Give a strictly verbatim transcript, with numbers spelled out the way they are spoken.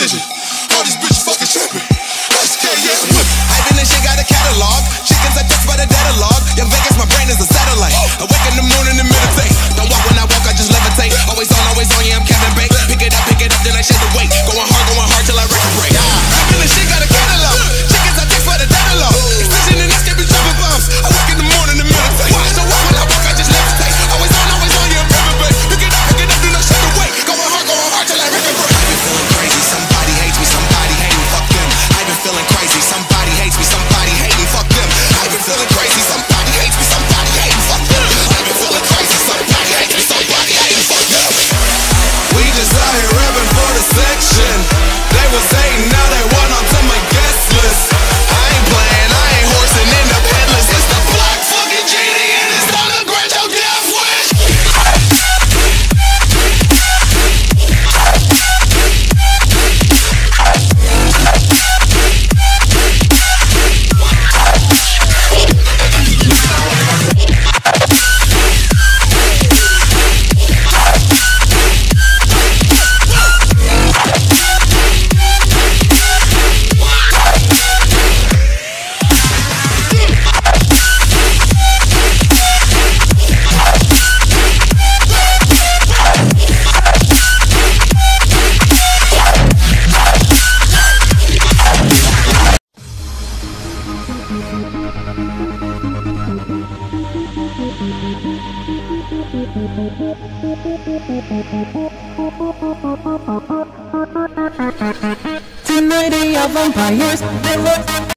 decision. All these bitches fucking tripping. S K, yeah, whip. Ivan and shit got a catalog. Chickens I touch by the catalog. Young Vegas, my brain is a satellite. I wake in the morning and meditate. Don't walk when I walk, I just levitate. Always on, always on, yeah, I'm Kevin Bacon. Pick it up, pick it up, then I shed the weight. Going hard, going hard till I recuperate. Ivan and shit got a catalog. Chickens I touch by the catalog. Extension and escaping tripping bombs. I wake in the morning and meditate. Don't walk when I walk, I just levitate. Always on, always on, yeah, I'm Kevin Bacon. Pick it up, pick it up, then I shed the weight. Going hard, going hard till I recuperate. I've been feeling crazy, somebody hates me, somebody hate me, fuck them. I've been feeling crazy, somebody hates me, somebody hate me, fuck them. I've been feeling crazy, somebody hates me, somebody hate me, fuck them. I've been feeling crazy, somebody hates me, somebody hate me, fuck them. We just out here rapping for the section. They was hating, now they want onto my guest list. I ain't playing, I ain't horsing in the headless. It's the black fucking genie and it's not a grant your death wish. Tonight they are vampires. They look